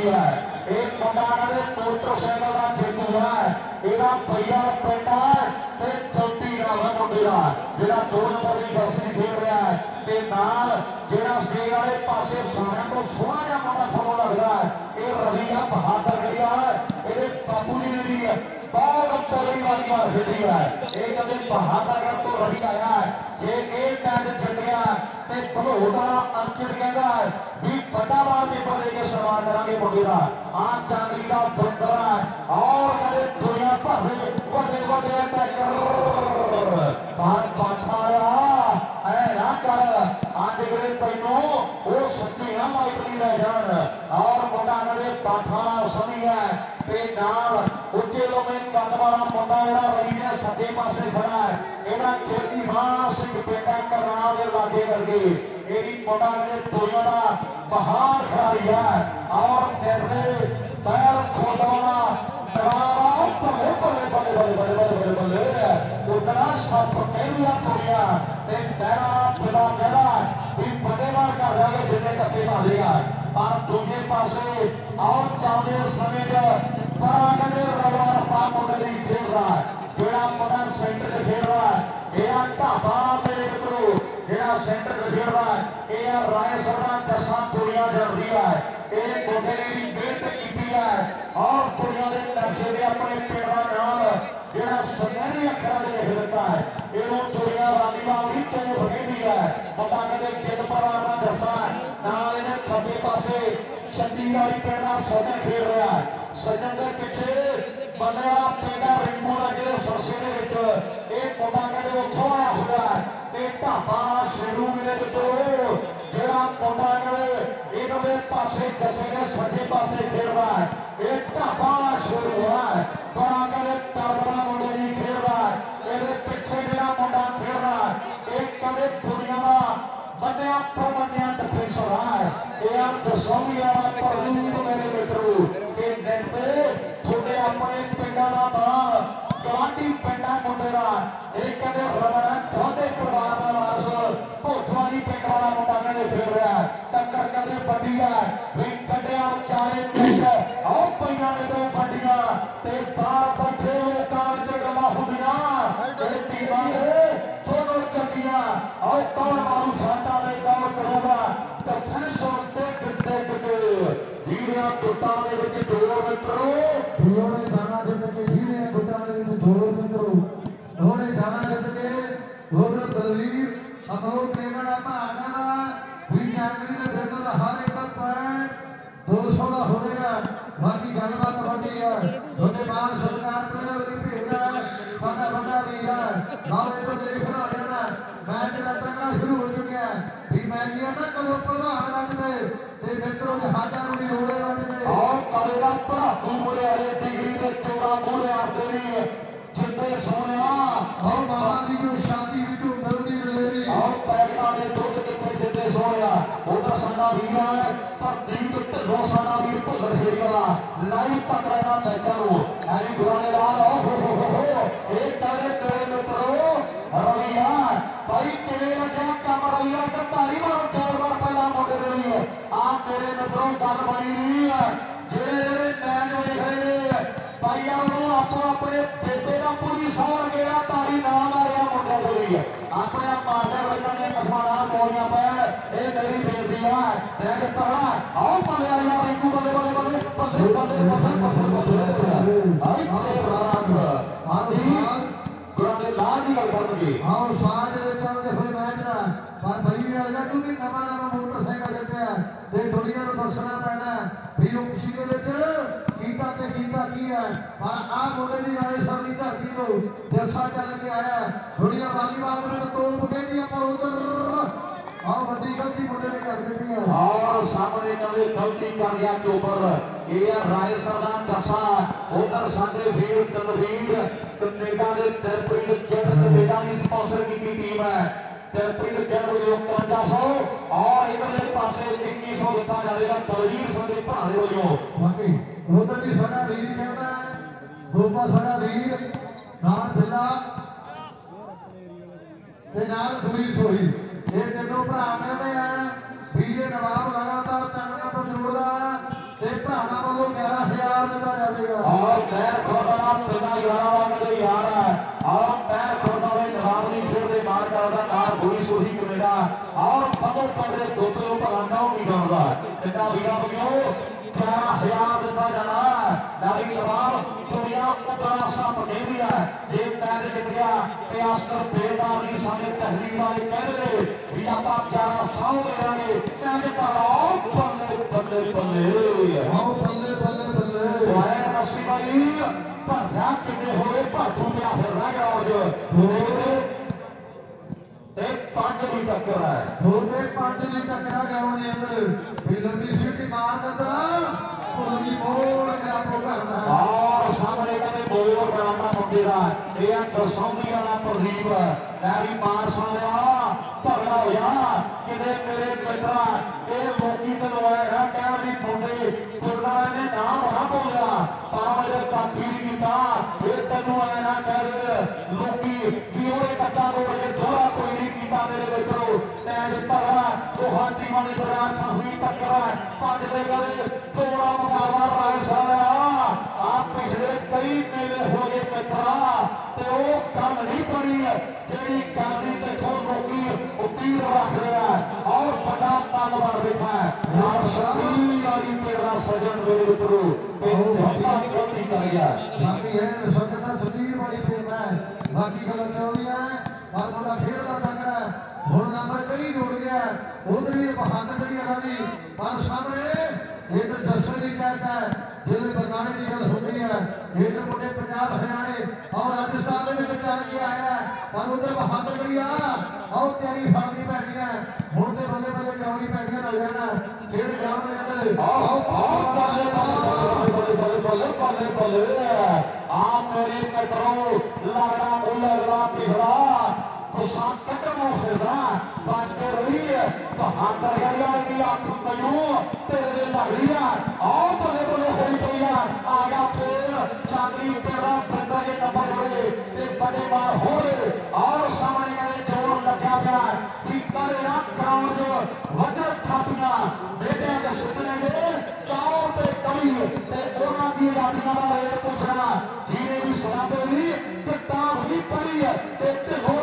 है। एक मुंडा मोटरसाइकिल का जेतू है, यदा भैया पिंड है चौथी नाम है मुंडे का जो 2 नंबर की जर्सी खेल रहा है। जो स्टेज वाले पास सारे को सोहना जहा मुंडा थोड़ा लगता है, ये रवि है बहादुर गया है। ये बापू जी ने भी बहुत तगड़ी वाली बार खेली है। ये कभी बहादुर तो रवि आया है, जे एक मैच जित गया तो भलोटा अंकित कहता है भी फटाफट पेपर लेके सवाल करेंगे मुंडे का आज चांदी का बंदर है। और कदे दुनिया भर में बड़े बड़े टैकर आज अगले तैनों वो सच्ची ना माइकली रह जान। और मुंडा कदे पाठा समी है ते नाल उच्चे लोमें कंदवाला मुंडा जरा रवि ने सज्जे पासे खड़ा है। एड़ा कीर्तिमान सिंह पेटा करनाल के लागे करके एडी मुंडा कदे दुनिया का बहार खड़ाई है। और तेरे पैर खोदवाला बल्ले बल्ले बल्ले बल्ले बल्ले बल्ले उतना सब पहलिया दुनिया तेरा पिता कहना भी बड़ेबार कर रहे जिन्हें कत्ते मारेगा। और दूसरे पासे और चाहते समय रवा मुंडे खेल रहा है, जोड़ा मुंडा सेंटर से खेल रहा है। यह ढाबा मेरे मित्रों जो सेंटर से खेल रहा है, यह राय सरदार दसा दुनिया चल रही है। ये मुंडे ने भी मेहनत की है और दुनिया के नक्शे में अपने पेड़ा नाम जो सुनहरी अखर लिखता है ये दुनिया रानीवाल भी चले बनी है। मुंडा कहते किन पराना दसा नाल इन्हें खब्बे पासे छत्ती वाली पेड़ा सजन खेल रहा है। सजन के पिछे बंदा पेड़ा रिंकू का जो सरसे एक मुंडा कहते उतों आया हुआ है। ढाबा शेरू मेरे मित्रों जो मुंडा कहते एक पासे दसे ने सज्जे पासे खेल रहा है। एक ढाबा शुरू हुआ है बड़ा कहते तबला मुंडे नहीं खेल रहा है। ये पिछे जो मुंडा खेल रहा है एक कदे दुनिया का बंदिया प्रबंधिया डिफेंस रहा है। यह दसों मेरे मित्रों के दिन पे थोड़े अपने पिंडा का बाग गवांडी पिंडा मुंडे का एक कदे रमन थोड़े परिवार का वारस भोथवानी पिंड वाला मुंडा कहते खेल रहा है। टक्कर कदे बड़ी है भी कटिया चारे पिंड और पैया ने दो बड़िया ते बार बैठे हुए कार जगह हुदिया टीमा दोनों चकिया और कौन मारू साटा में कौन करूंगा तो फैसलों देख देख के धीरे टुटा में विच जोर मित्रों धीरे दाना जित के धीरे टुटा में विच जोर मित्रों धोने दाना जित के धोने दलवीर अमोल प्रेमण आप आना भी जानवी ने देखो तो हर एक पॉइंट 200 का होगा। बाकी गलबात होती है धोने बाल सरकार पर भेजा सादा बड़ा भी है नाले तो देखना लेना मैच लगना शुरू हो चुका है। भी मैच ये ना करो प्रभाव रखते ते मित्रों के हाथों में रोड़े रखते और करेगा परातू मुरे हरे डिग्री के चोरा मुरे आते नहीं जितने सोनिया और मामा जी को शादी भी तो मिलती मिलेगी और पैसा ने दूध कितने जितने सोनिया उधर साना भी है पर दीप ढिल्लों साना भी भुल्लर खेलेगा लाइव तक रहना पैसा हो यानी गुराने लाल हो एक तरह तेरे मित्रों रविया भाई तेरे लगे कम रविया का तारी मारो 4 बार पहला मुंडे रही है आप तेरे मित्रों गल बनी रही है जेरे मैच देख रहे भाई आपको अपने बेटे का पूरी सौ गया तारी नाम आ रहा मुंडे को रही है अपने मारने वाले ने कसमाना बोलियां पे ये मेरी बेटी है देख तगड़ा आओ बल्ले आया रिंकू बल्ले बल्ले बल्ले बल्ले बल्ले बल्ले बल्ले आई तेरे राग आंधी गुराने लाल की गल करूंगी हां साज दे चलते हुए मैच ना पर भाई आजा तू भी नवा नवा मोटरसाइकिल देते हैं ते दुनिया को दर्शना पैना भी वो किसी के विच कीता ते कीता की है आ मुंडे दी राय सारी धरती को जलसा चल के आया दुनिया वालीबाल में तोड़ कहती है पर उधर और बड़ी गलती मुंडे ने कर दी है और सामने नवे गलती कर गया के ऊपर ये राय सरदार दसा उधर साडे वीर तनवीर कनेडा के तरपील जेट कनेडा की स्पॉन्सर की टीम है तरपील जेट जो 5500 और इधरले पासे 2100 दिता जाएगा तलवीर संदे भारे वालों बाकी उधर भी साडा वीर कहता है दोपा साडा वीर नाल बिल्ला ते नाल दूरी सोही ये तीनों भरा मिलते हैं बीजे नवाब लगातार 3 नंबर जोड़दा ते भरावां वालों 11,000 दिता जाएगा। और पैर खुरदा तिना 11 वाले यार है और पैर खुरदा वे जवाबी फिर दे मार करदा कार गोली सोही कमेड़ा और पतो पड़े दोते नु भला नहीं करदा इतना वीरा बगियो 11,000 दिता जाना डाली जवाब दुनिया उतरा सा पटेली है जे पैर जित गया ते आस्कर बेदार नहीं सामने पहली वाले कह रहे भी आप 1100 देंगे पैर कराओ बल्ले बल्ले बल्ले आओ बल्ले बल्ले बल्ले वाए रसी भाई भरना कितने हो गए भाटू में फिर रह गया और एक 5 की टक्कर है दोने 5 की टक्कर गाउने अंदर फिल्म की सीटी मार देता पुलगी मोड़ के आपको करना और सामने कदे बोर बनाना मुंडेरा ये अंदर सौंदी वाला प्रदीप नारी मार सारा भरना होया किने मेरे बेटा ये लोकी ते लवाया कह भी मुंडे पुरना ने नाम ना बोलिया पावले का पीर कीता ये तनु आया ना कर लोकी भी ओए कट्टा बोल के थोड़ा कोई नहीं कीता मेरे बेटो मैच भरा तो हाथी वाली दौरान हुई टक्कर पांच दे गए तोड़ा मुकाबला राय सारा आप पिछले कई मेले हो गए मित्रा ते वो कल नहीं पड़ी जेड़ी करनी ते थोड़ लोकी उतीर रख रहा है और बड़ा तालवार बैठा है यार सभी वाली तेरा सजन मेरे मित्रों बहुत गलती कर गया बाकी है सजन सतीर वाली टीम है बाकी गलत हो गया है और थोड़ा खेल का तंगड़ा ਹੁਣ ਨੰਬਰ ਕਈ ਜੁੜ ਗਿਆ ਉਧਰ ਵੀ ਬਹਾਦਰ ਜਿਹੜੀ ਰਾਵੀ ਪਰ ਸਾਹਮਣੇ ਇਹ ਤਾਂ ਦਰਸ਼ਨ ਦੀ ਕਹਿਤਾ ਜਿਹਦੇ ਬਰਨਾਲੇ ਦੀ ਗੱਲ ਹੁੰਦੀ ਹੈ ਇਧਰ ਮੁੰਡੇ ਪੰਜਾਬ ਹਰਿਆਣੇ ਔਰ ਰਾਜਸਥਾਨ ਦੇ ਵਿੱਚ ਚੱਲ ਕੇ ਆਇਆ ਪਰ ਉਧਰ ਬਹਾਦਰ ਜਿਹੜੀ ਆ ਔਰ ਤਿਆਰੀ ਫੜਨੀ ਪੈਣੀ ਹੈ ਹੁਣ ਤੇ ਬੱਲੇ ਬੱਲੇ ਕਿਉਂ ਨਹੀਂ ਪੈਣੀਆਂ ਲੱਗ ਜਾਣਾ ਖੇਡ ਗਰਾਊਂਡ ਦੇ ਅੰਦਰ ਆਓ ਬੱਲੇ ਬੱਲੇ ਬੱਲੇ ਬੱਲੇ ਬੱਲੇ ਆ ਮੇਰੇ ਕਟਰੋ ਲਗੜਾ ਉਲਗੜਾ ਪਿਹੜਾ खुशान कदम होगा बात कर रही है बहादुर गया कि आप मयूं तेरे दिल लग रही है और बड़े बड़े होई गई है आ गया फिर चांदी तेरा बंदा के नंबर होए ते बड़े मार होए और सामने वाले जोर लगा गया कि करे ना ग्राउंड जो वजर थापिया बेटे के सुपने में चाओ पे कवि ते ओना की रातियां बारे पूछना धीरे ही सुना देवी किताब ही पढ़ी है ते